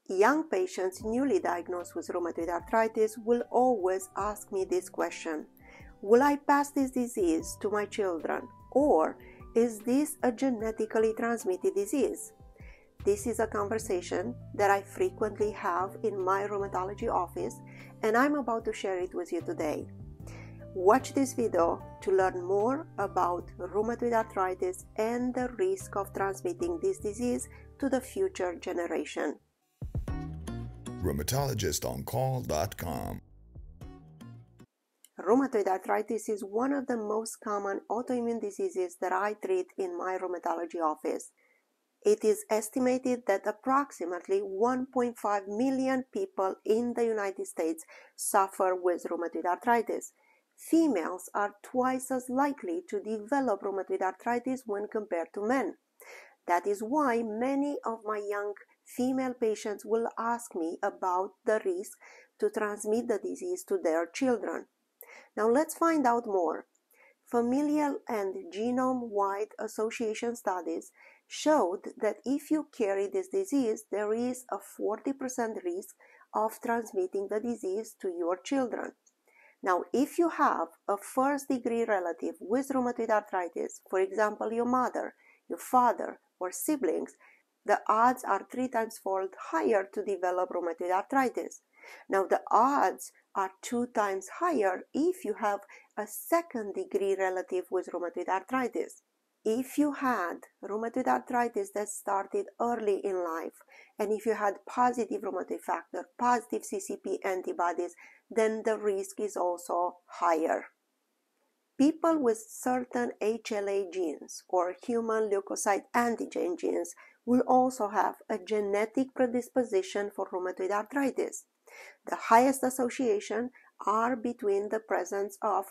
Young patients newly diagnosed with rheumatoid arthritis will always ask me this question: will I pass this disease to my children, or is this a genetically transmitted disease? This is a conversation that I frequently have in my rheumatology office, and I'm about to share it with you today. Watch this video to learn more about rheumatoid arthritis and the risk of transmitting this disease to the future generation. rheumatologist OnCall.com. Rheumatoid arthritis is one of the most common autoimmune diseases that I treat in my rheumatology office. It is estimated that approximately 1.5 million people in the United States suffer with rheumatoid arthritis. Females are twice as likely to develop rheumatoid arthritis when compared to men. That is why many of my young female patients will ask me about the risk to transmit the disease to their children. Now let's find out more. Familial and genome-wide association studies showed that if you carry this disease, there is a 40% risk of transmitting the disease to your children. Now, if you have a first-degree relative with rheumatoid arthritis, for example, your mother, your father, or siblings, the odds are 3 times fold higher to develop rheumatoid arthritis. Now, the odds are 2 times higher if you have a second-degree relative with rheumatoid arthritis. If you had rheumatoid arthritis that started early in life, and if you had positive rheumatoid factor, positive CCP antibodies, then the risk is also higher. People with certain HLA genes or human leukocyte antigen genes will also have a genetic predisposition for rheumatoid arthritis. The highest association are between the presence of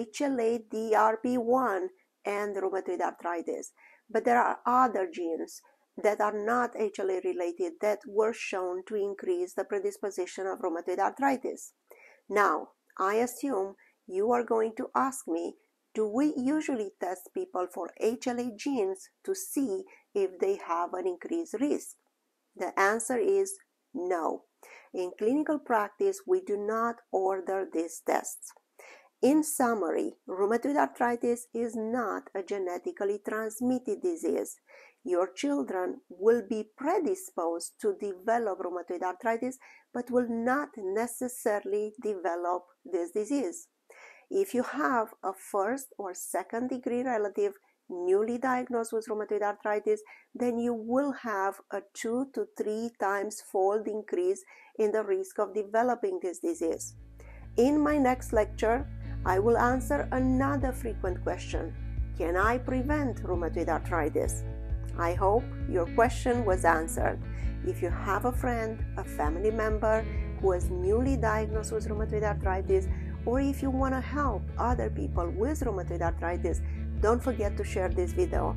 HLA-DRP1 and rheumatoid arthritis, but there are other genes that are not HLA related that were shown to increase the predisposition of rheumatoid arthritis. Now, I assume you are going to ask me, do we usually test people for HLA genes to see if they have an increased risk? The answer is no. In clinical practice, we do not order these tests. In summary, rheumatoid arthritis is not a genetically transmitted disease. Your children will be predisposed to develop rheumatoid arthritis, but will not necessarily develop this disease. If you have a first or second degree relative newly diagnosed with rheumatoid arthritis, then you will have a 2 to 3 times fold increase in the risk of developing this disease. In my next lecture, I will answer another frequent question: can I prevent rheumatoid arthritis? I hope your question was answered. If you have a friend, a family member who is newly diagnosed with rheumatoid arthritis, or if you want to help other people with rheumatoid arthritis, don't forget to share this video.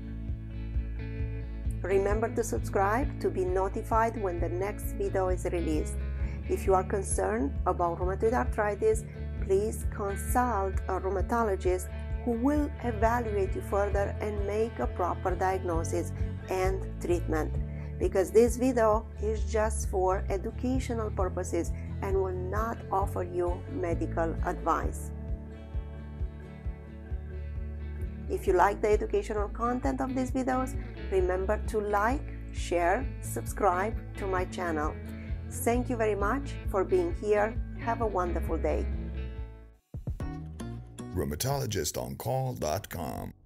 Remember to subscribe to be notified when the next video is released. If you are concerned about rheumatoid arthritis, please consult a rheumatologist who will evaluate you further and make a proper diagnosis and treatment, because this video is just for educational purposes and will not offer you medical advice. If you like the educational content of these videos, remember to like, share, subscribe to my channel. Thank you very much for being here. Have a wonderful day. rheumatologist OnCall.com.